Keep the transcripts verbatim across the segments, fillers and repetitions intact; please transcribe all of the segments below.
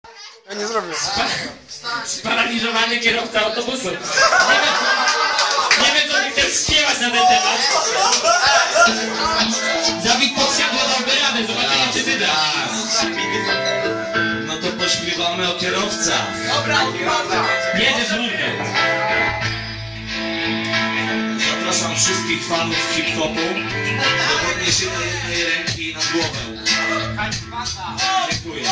Ja nie zrobię. Sparaliżowany kierowca autobusu. Nie wiem, nie wiem, co ty chcesz śpiewać na ten temat. Dawid Podsiadło dałby radę, zobaczymy, czy ty dasz. No to pośpiewamy o kierowcach. Dobra, kierowca. Jedziesz równie. Zapraszam wszystkich fanów hip-hopu do podniesienia jednej ręki na głowę. Dziękuję.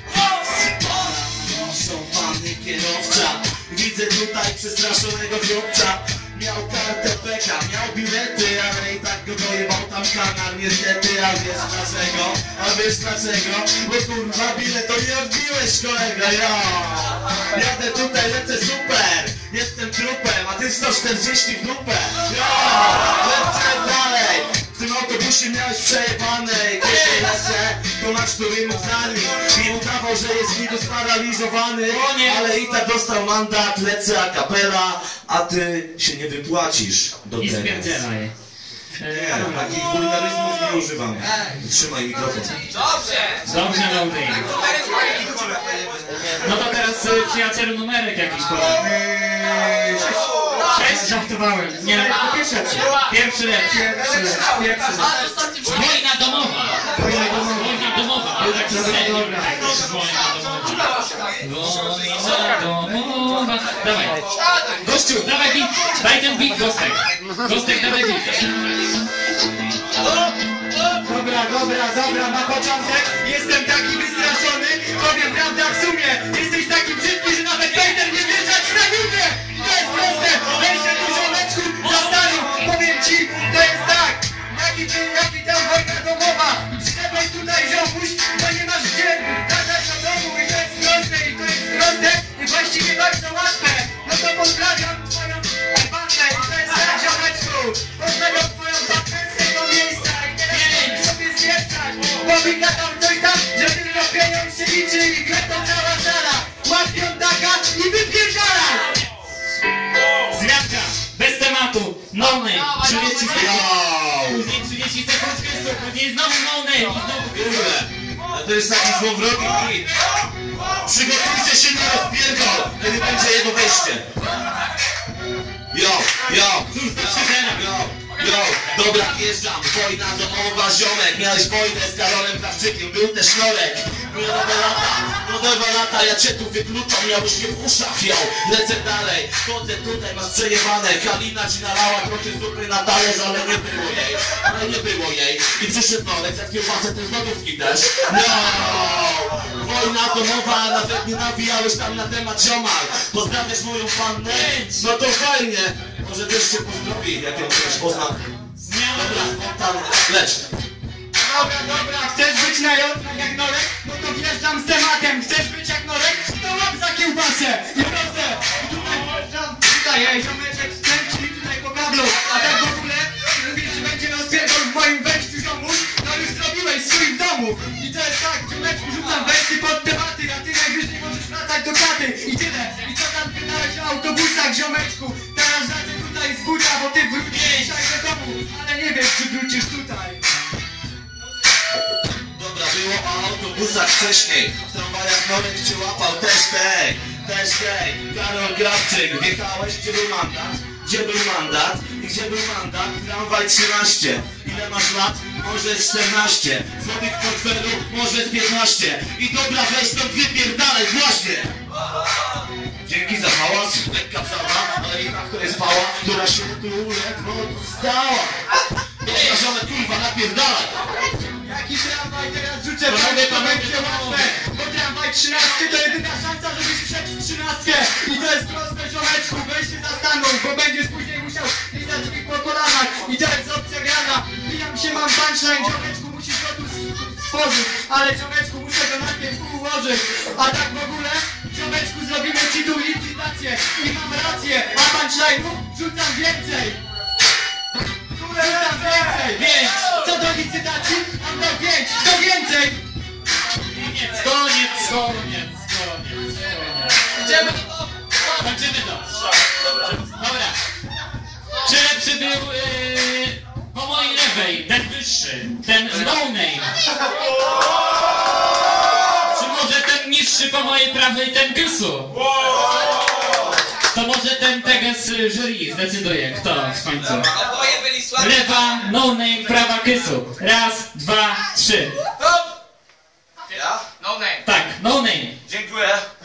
Sparaliżowany kierowca. Widzę tutaj przestraszonego chłopca. Miał kartę P K, miał bilety, ale i tak go dojebał tam kanar. Niestety, a wiesz dlaczego? A wiesz dlaczego? Bo kurwa bilet to nie odbiłeś, kolega, ja. Jadę tutaj, lecę super. Jestem trupem, a ty sto czterdzieści w dupę. Ja, lecę dalej. W tym autobusie miałeś przejebane. Kiedy lecę, to nasz który mu znali i udawał, że jest niby sparaliżowany, ale i tak dostał mandat. Lecę a capella, a ty się nie wypłacisz do I teraz. spierdzielaj. Nie, takich wulgaryzmów nie używam. Trzymaj mikrofon. Dobrze, dobry. No to teraz y, przyjacielu numerek jakiś podał. Sześć? Żartowałem. Nie, pierwszy lepszy. Pierwszy lepszy. Pierwszy lepszy. Wojna domowa. Wojna domowa. Wojna domowa. Był taki serial. Wojna domowa. Wojna domowa. Dawaj. Gościu, dawaj beat. Daj ten beat, Gostek. Gostek, dawaj beat. Dobra, dobra, dobra, na początek jestem taki wystraszony. Powiem prawdę, w sumie jesteś taki brzydki, że nawet Peter nie wjeżdżać na górę. I to jest proste, weź się tu ziomeczku zastanów. Powiem ci, to jest tak. Jaki ty, jaki tam wojna domowa. Przyszedłeś tutaj ziomuś, to nie masz gdzie wracać do domu. I to jest proste, i to jest proste. I właściwie bardzo łatwe. No to pozdrawiam twoją bandę. I to jest tak, ziomeczku. Pozdrawiam twoją bandę z tego miejsca. Bo wygadał coś tam, że tylko pieniądz się liczy i gra to cała sala. Łap piątaka i wypierdalaj! Zmianka, bez tematu, no name, trzydzieści sekund, później trzydzieści sekund skrystu, później znowu no name, i znowu Kurde, to jest taki złowrogi hit. Przygotujcie się na rozpierdol, kiedy będzie jego wejście. Jo, jo, cóż za krzyżena. jo, jo, dobra, wjeżdżam, wojna domowa, ziomek. Miałeś wojnę z Karolem Krawczykiem, był też Norek. Miodowe lata, miodowe lata, ja cię tu wykluczam, miałeś mnie w uszach, jo. Lecę dalej, chodzę tutaj, masz przejebane. Kalina ci nalała trochę zupy na talerz, ale nie było jej, ale nie było jej. I przyszedł Norek, za kiełbasę te z lodówki też. No, wojna domowa, nawet nie nawijałeś tam na temat ziomal. Pozdrawiasz moją pannę? No to fajnie. Może też cię pozdrowi, jak ją też poznam. Dobra, spontannie, leć. Dobra, dobra, chcesz być na ją jak Norek? No to wjeżdżam z tematem. Chcesz być jak Norek? To łap za kiełbasę. I proste. I tutaj wjeżdżam, tutaj, ej, ziomeczek, czyli tutaj po kablu. A tak w ogóle mówisz, że będzie rozpierdol w moim wejściu, ziomuś. No już zrobiłeś swój w domu. I to jest tak, ziomeczku, rzucam wersy pod tematy, a ty najwyżej możesz wracać do chaty. I tyle. I co tam pytałeś o autobusach, ziomeczku? Teraz lecę tutaj z buta, bo ty wrócisz dzisiaj do domu. Ale nie wiem, czy wrócisz tutaj. Dobra, było o autobusach wcześniej. W tramwajach Norek cię łapał, też tej, też tej. Karol Krawczyk, wjechałeś, gdzie był mandat? Gdzie był mandat? I gdzie był mandat? Tramwaj trzynaście. Ile masz lat? Może czternaście. Złotych w portfelu? Może piętnaście. I dobra, weź stąd wypierdalaj, właśnie! Dzięki za hałas, lekka przerwa, ale jedna, która jest spała, która się tu ledwo stała. Dobra, ziomek, kurwa, napierdalaj! Jaki tramwaj teraz rzucę, prawie to będzie łatwe. Bo tramwaj trzynasty to jedyna szansa, żebyś wszedł w trzynastkę. I to jest proste, ziomeczku, weź się zastanów, bo będziesz później musiał pisać mi po kolanach. I to jest opcja grana. Bijam się, mam punchline, ziomeczku, musisz go tu stworzyć. Ale ziomeczku, muszę go najpierw ułożyć. A tak w ogóle, ziomeczku, zrobimy ci tu licytację. I mam rację, a punchline'u rzucam więcej. Rzucam więcej, pięć. Co do licytacji? Mam do pięć, to więcej. Koniec, koniec, koniec, koniec, koniec. Idziemy. Kończymy to. Dobra. Czy lepszy był yy, po mojej lewej, ten wyższy, ten no name? Czy może ten niższy? trzy po mojej prawej ten Kysu. To może ten tego z jury zdecyduje, kto w końcu. Oboje byli słabi. Lewa, no name, prawa Kysu. Raz, dwa, trzy. Ja? No name. Tak, no name. Dziękuję.